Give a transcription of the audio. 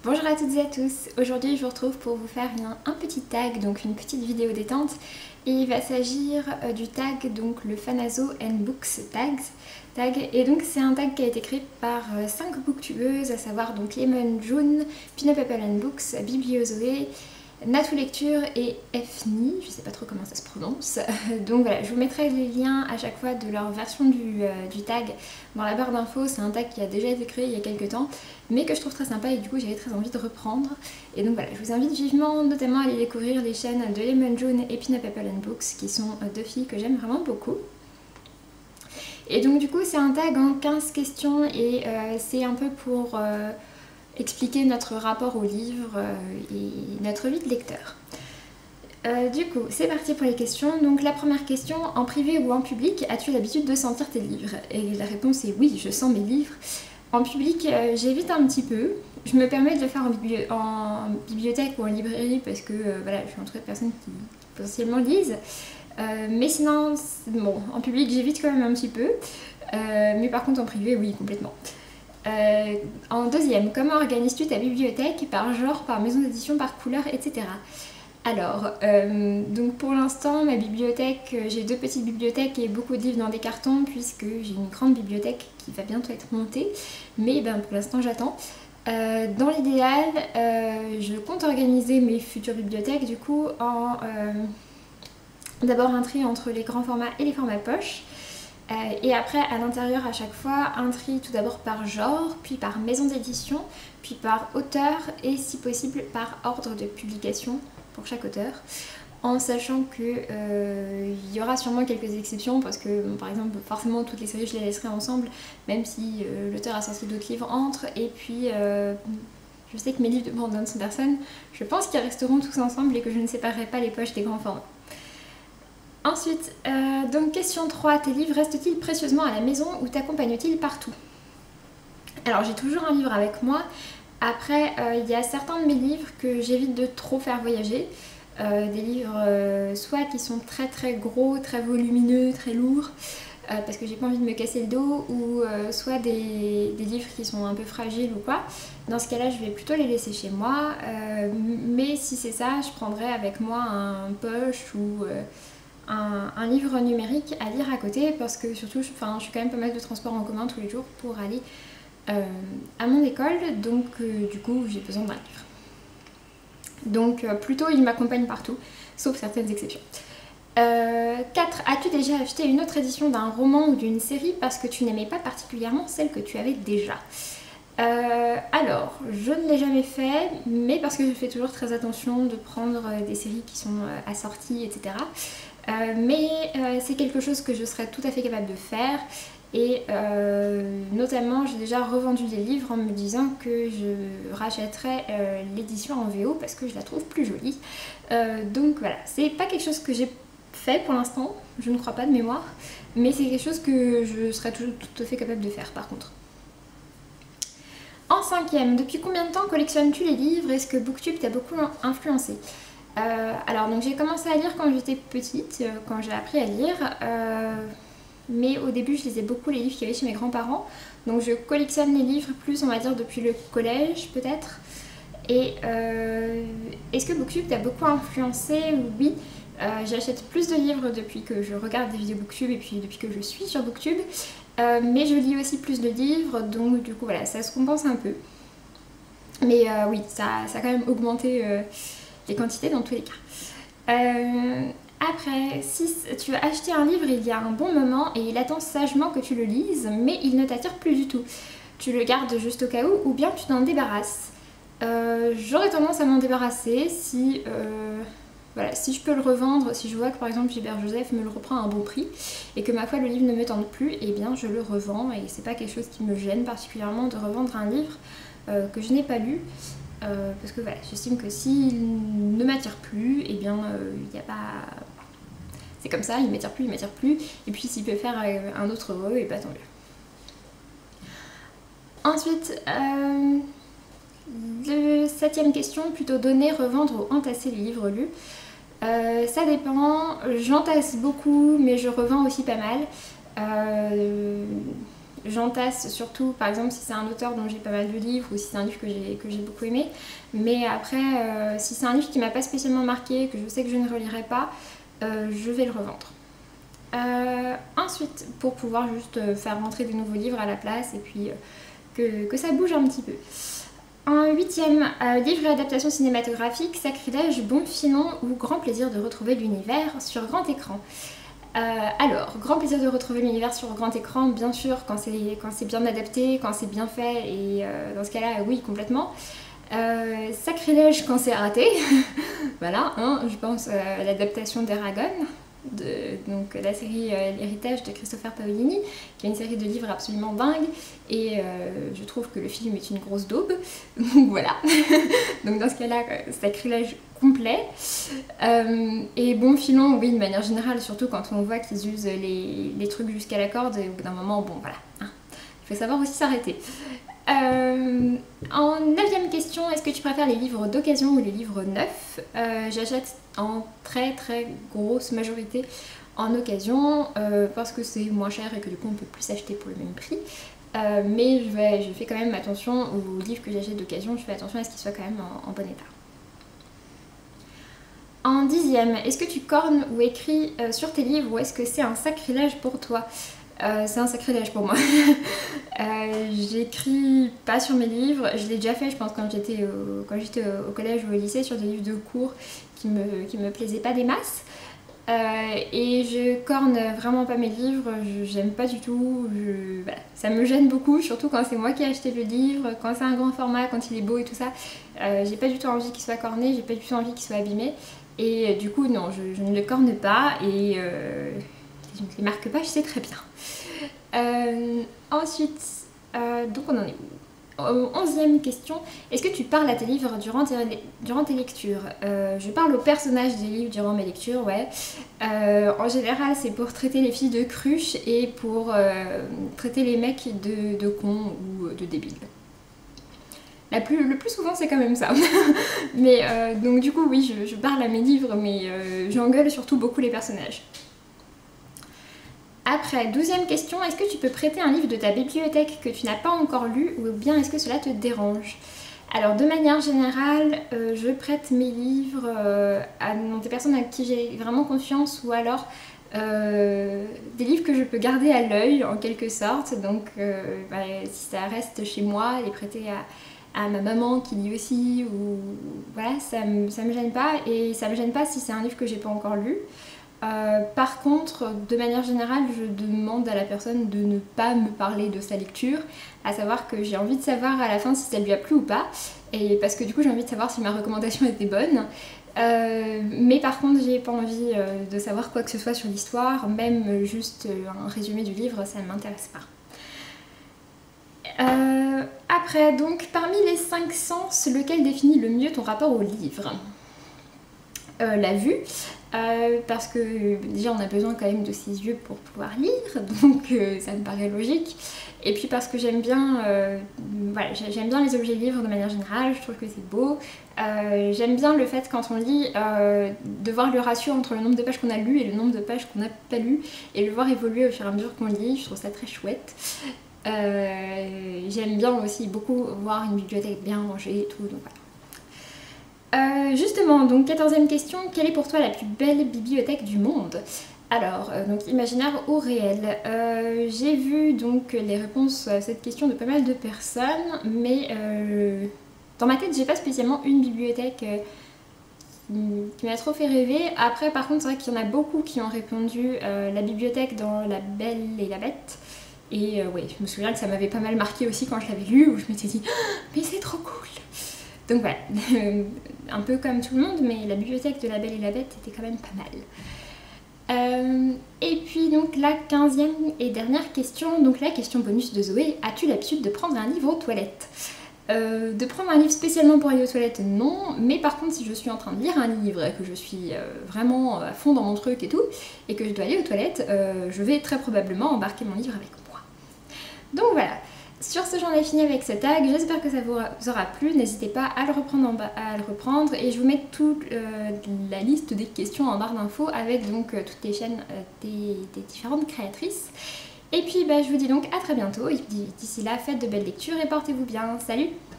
Bonjour à toutes et à tous, aujourd'hui je vous retrouve pour vous faire un petit tag, donc une petite vidéo détente, et il va s'agir du tag, donc le Fanazo and Books tag, et donc c'est un tag qui a été créé par 5 booktubeuses, à savoir donc Lemon June, Pineapple and Books, Bibliozoé, Natou Lecture et Fni, je sais pas trop comment ça se prononce. Donc voilà, je vous mettrai les liens à chaque fois de leur version du tag dans la barre d'infos. C'est un tag qui a déjà été créé il y a quelques temps, mais que je trouve très sympa et du coup j'avais très envie de reprendre. Et donc voilà, je vous invite vivement notamment à aller découvrir les chaînes de Lemon June et Pineapple and Books, qui sont deux filles que j'aime vraiment beaucoup. Et donc du coup c'est un tag en 15 questions et c'est un peu pour expliquer notre rapport au livre et notre vie de lecteur. Du coup, c'est parti pour les questions. Donc la première question, en privé ou en public, as-tu l'habitude de sentir tes livres? Et la réponse est oui, je sens mes livres. En public, j'évite un petit peu. Je me permets de le faire en bibliothèque ou en librairie parce que voilà, je suis entourée de personnes qui potentiellement lisent. Mais sinon, bon, en public, j'évite quand même un petit peu. Mais par contre, en privé, oui, complètement. En deuxième, comment organises-tu ta bibliothèque par genre, par maison d'édition, par couleur, etc. Alors, donc pour l'instant, ma bibliothèque, j'ai deux petites bibliothèques et beaucoup de livres dans des cartons puisque j'ai une grande bibliothèque qui va bientôt être montée, mais ben, pour l'instant j'attends. Dans l'idéal, je compte organiser mes futures bibliothèques du coup en d'abord un tri entre les grands formats et les formats poche. Et après, à l'intérieur, à chaque fois, un tri tout d'abord par genre, puis par maison d'édition, puis par auteur et si possible par ordre de publication pour chaque auteur, en sachant que il y aura sûrement quelques exceptions parce que bon, par exemple forcément toutes les séries je les laisserai ensemble même si l'auteur a sorti d'autres livres entre, et puis je sais que mes livres de Brandon Sanderson, je pense qu'ils resteront tous ensemble et que je ne séparerai pas les poches des grands formats. Ensuite, donc question 3, tes livres restent-ils précieusement à la maison ou t'accompagnent-ils partout? Alors j'ai toujours un livre avec moi. Après, il y a certains de mes livres que j'évite de trop faire voyager. Des livres soit qui sont très très gros, très volumineux, très lourds, parce que j'ai pas envie de me casser le dos, ou soit des livres qui sont un peu fragiles ou quoi. Dans ce cas-là, je vais plutôt les laisser chez moi. Mais si c'est ça, je prendrai avec moi un poche ou un livre numérique à lire à côté, parce que surtout, je fais quand même pas mal de transports en commun tous les jours pour aller à mon école, donc du coup j'ai besoin d'un livre. Donc plutôt il m'accompagne partout, sauf certaines exceptions. 4. As-tu déjà acheté une autre édition d'un roman ou d'une série parce que tu n'aimais pas particulièrement celle que tu avais déjà? Alors, je ne l'ai jamais fait, mais parce que je fais toujours très attention de prendre des séries qui sont assorties, etc. Mais c'est quelque chose que je serais tout à fait capable de faire. Et notamment j'ai déjà revendu des livres en me disant que je rachèterais l'édition en VO parce que je la trouve plus jolie. Donc voilà, c'est pas quelque chose que j'ai fait pour l'instant, je ne crois pas de mémoire, mais c'est quelque chose que je serais toujours tout à fait capable de faire par contre. En cinquième, depuis combien de temps collectionnes-tu les livres? Est-ce que Booktube t'a beaucoup influencé? Alors donc j'ai commencé à lire quand j'étais petite, quand j'ai appris à lire. Mais au début je lisais beaucoup les livres qu'il y avait chez mes grands-parents, donc je collectionne les livres plus on va dire depuis le collège peut-être. Et est-ce que Booktube t'a beaucoup influencé? Oui, j'achète plus de livres depuis que je regarde des vidéos Booktube et puis depuis que je suis sur Booktube, mais je lis aussi plus de livres, donc du coup voilà, ça se compense un peu. Mais oui, ça a quand même augmenté les quantités dans tous les cas. Après, si tu as acheté un livre il y a un bon moment et il attend sagement que tu le lises, mais il ne t'attire plus du tout, tu le gardes juste au cas où ou bien tu t'en débarrasses? J'aurais tendance à m'en débarrasser si, voilà, si je peux le revendre, si je vois que par exemple Gilbert Joseph me le reprend à un bon prix et que ma foi le livre ne me tente plus, et bien je le revends, et c'est pas quelque chose qui me gêne particulièrement de revendre un livre que je n'ai pas lu. Parce que voilà, j'estime que s'il ne m'attire plus, et bien il n'y a pas... C'est comme ça, il m'attire plus, et puis s'il peut faire un autre heureux, et bah tant mieux. Ensuite, septième question, plutôt donner, revendre ou entasser les livres lus. Ça dépend, j'entasse beaucoup, mais je revends aussi pas mal. j'entasse surtout, par exemple, si c'est un auteur dont j'ai pas mal de livres ou si c'est un livre que j'ai beaucoup aimé. Mais après, si c'est un livre qui m'a pas spécialement marqué, que je sais que je ne relirai pas, je vais le revendre. Ensuite, pour pouvoir juste faire rentrer des nouveaux livres à la place et puis que ça bouge un petit peu. En 8ème, livre et adaptation cinématographique, Sacrilège, bon filon ou grand plaisir de retrouver l'univers sur grand écran. Alors, grand plaisir de retrouver l'univers sur grand écran, bien sûr, quand c'est bien adapté, quand c'est bien fait, et dans ce cas-là, oui, complètement. Sacrilège quand c'est raté, voilà, hein, je pense à l'adaptation d'Eragon, donc la série L'Héritage de Christopher Paolini, qui est une série de livres absolument dingue, et je trouve que le film est une grosse daube, donc voilà. Donc dans ce cas-là, Sacrilège complet. Et bon filon, oui, de manière générale, surtout quand on voit qu'ils usent les trucs jusqu'à la corde, et au bout d'un moment, bon voilà, hein, il faut savoir aussi s'arrêter. En 9ème question, est-ce que tu préfères les livres d'occasion ou les livres neufs? J'achète en très grosse majorité en occasion parce que c'est moins cher et que du coup on peut plus acheter pour le même prix. Mais je fais quand même attention aux livres que j'achète d'occasion, je fais attention à ce qu'ils soient quand même en bon état. En 10ème, est-ce que tu cornes ou écris sur tes livres ou est-ce que c'est un sacrilège pour toi? C'est un sacrilège pour moi. J'écris pas sur mes livres, je l'ai déjà fait je pense quand j'étais au collège ou au lycée sur des livres de cours qui me plaisaient pas des masses. Et je corne vraiment pas mes livres, j'aime pas du tout, voilà. Ça me gêne beaucoup, surtout quand c'est moi qui ai acheté le livre, quand c'est un grand format, quand il est beau et tout ça. J'ai pas du tout envie qu'il soit corné, j'ai pas du tout envie qu'il soit abîmé. Et du coup non, je ne le corne pas et je ne les marque pas, je sais très bien. Ensuite, donc on en est où? 11ème question, est-ce que tu parles à tes livres durant tes lectures? Je parle aux personnages des livres durant mes lectures, ouais. En général, c'est pour traiter les filles de cruche et pour traiter les mecs de cons ou de débiles. Le plus souvent, c'est quand même ça. Mais donc du coup, oui, je parle à mes livres, mais j'engueule surtout beaucoup les personnages. Après, 12ème question, est-ce que tu peux prêter un livre de ta bibliothèque que tu n'as pas encore lu ou bien est-ce que cela te dérange? Alors de manière générale, je prête mes livres à des personnes à qui j'ai vraiment confiance ou alors des livres que je peux garder à l'œil en quelque sorte. Donc si ça reste chez moi, les prêter à ma maman qui lit aussi ou voilà, ça me gêne pas et ça me gêne pas si c'est un livre que j'ai pas encore lu. Par contre, de manière générale, je demande à la personne de ne pas me parler de sa lecture, à savoir que j'ai envie de savoir à la fin si ça lui a plu ou pas, et parce que du coup j'ai envie de savoir si ma recommandation était bonne. Mais par contre, j'ai pas envie de savoir quoi que ce soit sur l'histoire, même juste un résumé du livre, ça ne m'intéresse pas. Après, donc, parmi les 5 sens, lequel définit le mieux ton rapport au livre? La vue, parce que déjà on a besoin quand même de ses yeux pour pouvoir lire, donc ça me paraît logique. Et puis parce que j'aime bien, voilà, j'aime bien les objets livres de manière générale, je trouve que c'est beau. J'aime bien le fait quand on lit de voir le ratio entre le nombre de pages qu'on a lu et le nombre de pages qu'on n'a pas lu et le voir évoluer au fur et à mesure qu'on lit, je trouve ça très chouette. J'aime bien aussi beaucoup voir une bibliothèque bien rangée et tout, donc voilà. Justement, donc 14ème question, quelle est pour toi la plus belle bibliothèque du monde? Alors, donc imaginaire ou réel? J'ai vu donc les réponses à cette question de pas mal de personnes, mais dans ma tête j'ai pas spécialement une bibliothèque qui m'a trop fait rêver. Après par contre c'est vrai qu'il y en a beaucoup qui ont répondu la bibliothèque dans La Belle et la Bête. Et ouais, je me souviens que ça m'avait pas mal marqué aussi quand je l'avais lu, où je m'étais dit oh, mais c'est trop cool! Donc voilà, un peu comme tout le monde, mais la bibliothèque de La Belle et la Bête était quand même pas mal. Et puis donc la 15e et dernière question, donc la question bonus de Zoé, as-tu l'habitude de prendre un livre aux toilettes? De prendre un livre spécialement pour aller aux toilettes, non, mais par contre si je suis en train de lire un livre et que je suis vraiment à fond dans mon truc et tout, et que je dois aller aux toilettes, je vais très probablement embarquer mon livre avec moi. Donc voilà. Sur ce, j'en ai fini avec ce tag, j'espère que ça vous aura plu, n'hésitez pas à le reprendre, et je vous mets toute la liste des questions en barre d'infos avec donc toutes les chaînes des différentes créatrices. Et puis je vous dis donc à très bientôt et d'ici là faites de belles lectures et portez-vous bien. Salut!